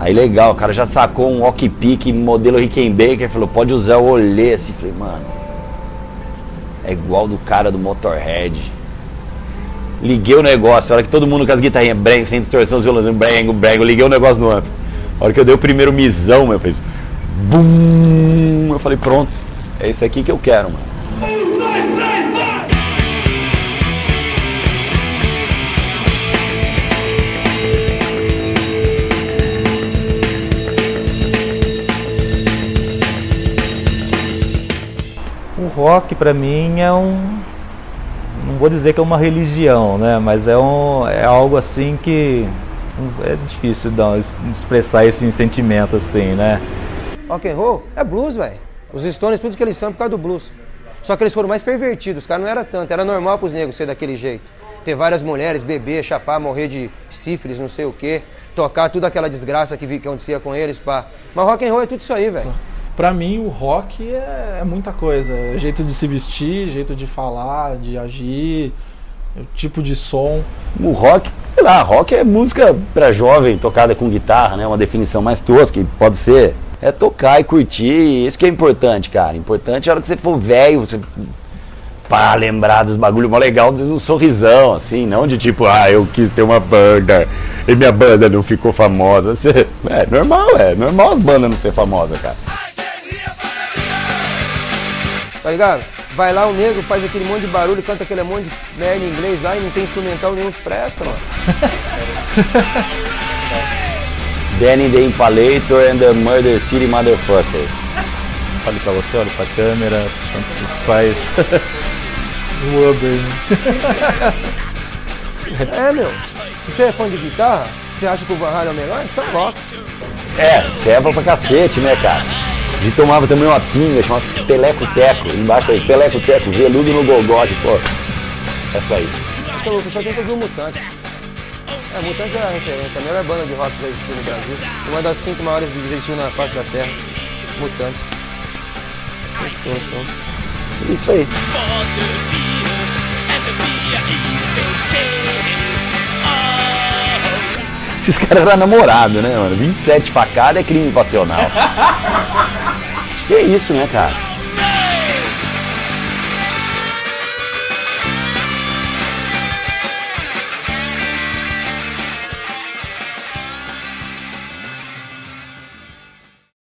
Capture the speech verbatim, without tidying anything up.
Aí legal, o cara já sacou um walkie-pick modelo Rickenbacker, falou, pode usar. Eu olhei assim, falei, mano, é igual do cara do Motorhead. Liguei o negócio, a hora que todo mundo com as guitarrinhas, breng, sem distorção, os violãozinhos, breng, breng, eu liguei o negócio no amp. A hora que eu dei o primeiro misão, meu, fez bum, eu falei, pronto, é esse aqui que eu quero, mano. Um, dois, três, vai! O rock pra mim é um, não vou dizer que é uma religião, né? Mas é, um, é algo assim que é difícil dar, expressar esse sentimento assim, né? Rock and roll é blues, velho. Os Stones, tudo que eles são por causa do blues. Só que eles foram mais pervertidos, os caras não era tanto, era normal pros negros ser daquele jeito. Ter várias mulheres, beber, chapar, morrer de sífilis, não sei o quê, tocar tudo aquela desgraça que, que acontecia com eles, pá. Mas rock and roll é tudo isso aí, velho. Pra mim, o rock é, é muita coisa. É jeito de se vestir, jeito de falar, de agir, tipo de som. O rock, sei lá, rock é música pra jovem tocada com guitarra, né? Uma definição mais tosca, que pode ser. É tocar e curtir, isso que é importante, cara. Importante é a hora que você for velho, você... Pá, lembrar dos bagulho mó legal, de um sorrisão, assim, não de tipo, ah, eu quis ter uma banda e minha banda não ficou famosa. Você... É normal, é normal as bandas não ser famosas, cara. Tá ligado? Vai lá o negro, faz aquele monte de barulho, canta aquele monte de merda em inglês lá e não tem instrumental nenhum que presta, mano. Danny the Impalator and the Murder City Motherfuckers. Fale pra você, olha pra câmera, tanto faz. O Uber, né? É, meu. Se você é fã de guitarra, você acha que o Van Halen é o melhor? Isso é rock. É, serva pra cacete, né, cara? A gente tomava também uma pinga, chamada Teleco-Teco, embaixo aí, Teleco-Teco, veludo no gogote, pô. Essa aí. Acho que o pessoal tem que ouvir o Mutantes. É, Mutantes é a referência, a melhor banda de rock que já existiu no Brasil. Uma das cinco maiores que existiu na face da Terra. Mutantes. Isso aí. Esses caras eram namorados, né, mano? vinte e sete facadas é crime passional. Acho que é isso, né, cara?